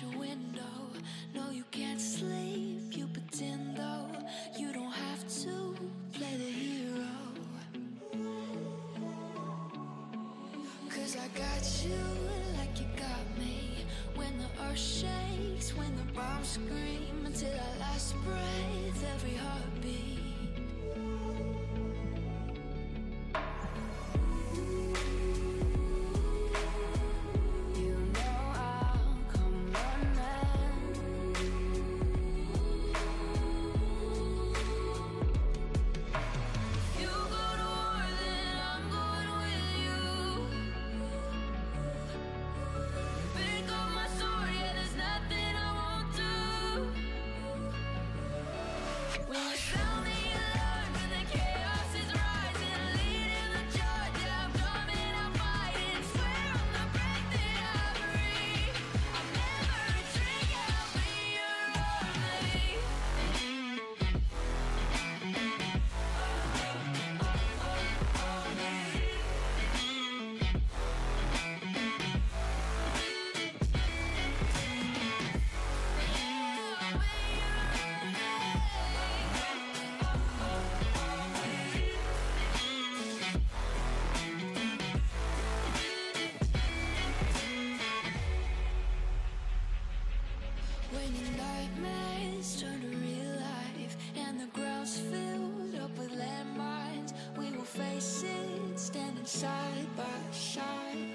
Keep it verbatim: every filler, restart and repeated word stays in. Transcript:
your window. No, you can't sleep, you pretend though. You don't have to play the hero, 'cause I got you like you got me. When the earth shakes, when the bombs scream, until our last breath, every heartbeat. When your nightmares turn to real life and the ground's filled up with landmines, we will face it standing side by side.